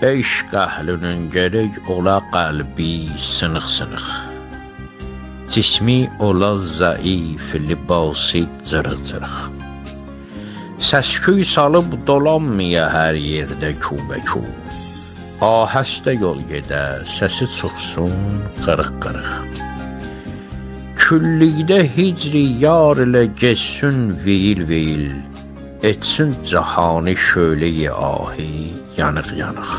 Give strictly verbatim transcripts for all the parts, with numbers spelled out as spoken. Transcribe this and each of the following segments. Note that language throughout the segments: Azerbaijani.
eşq əhlinin gərək ola qəlbi sınıq-sınıq. Cismi ola zəif, libası cırıq-cırıq. Səsküy salıb dolanmaya hər yerdə kübə-küb. Ahəstə yol gedə, səsi çıxsın qırıq-qırıq. Küllikdə hicri yar ilə geçsün veyil-veyil, etsin cahani şölə-i ahi yanıq-yanıq.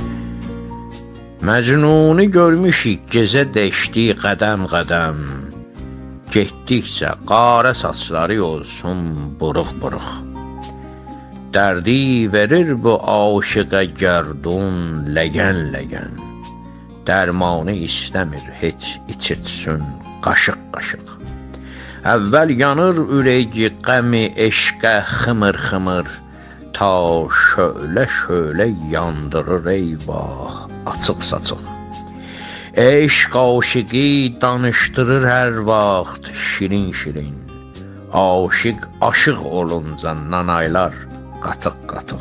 Məcnuni görmüşük gecə deşdi qədəm-qədəm, getdikcə qara saçları olsun buruq-buruq. Dərdi verir bu aşıqa gərdun ləgən-ləgən, dərmanı istəmir heç içitsin qaşıq-qaşıq. Əvvəl yanır ürəyi qəmi eşqə xımır-xımır, ta şölə-şölə yandırır eyvah açıq-saçıq. Eşq aşıqı danışdırır hər vaxt şirin-şirin, aşıq aşıq olunca nanaylar qatıq-qatıq.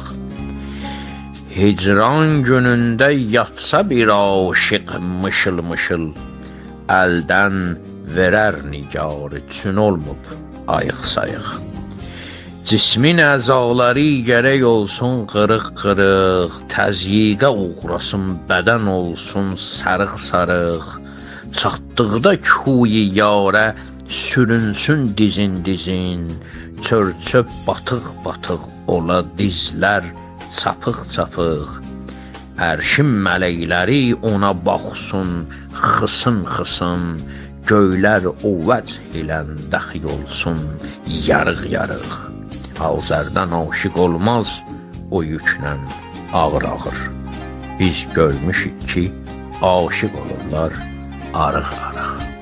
Hicran günündə yatsa bir aşıq mışıl-mışıl, əldən verər nigar üçün olmub ayıq-sayıq. Cismin əzaları gərək olsun qırıq-qırıq, təzyiqə uğrasın bədən olsun sarıq-sarıq. Çatdıqda kuyi yarə sürünsün dizin-dizin, çör-çöp batıq-batıq ola dizlər çapıq-çapıq. Ərşin mələkləri ona baxsın xısın-xısın, göylər o vəch ilə dəxi olsun yarıq-yarıq. Azərdən aşiq olmaz o yüklə ağır-ağır. Biz görmüşük ki, aşiq olurlar arıq-arıq.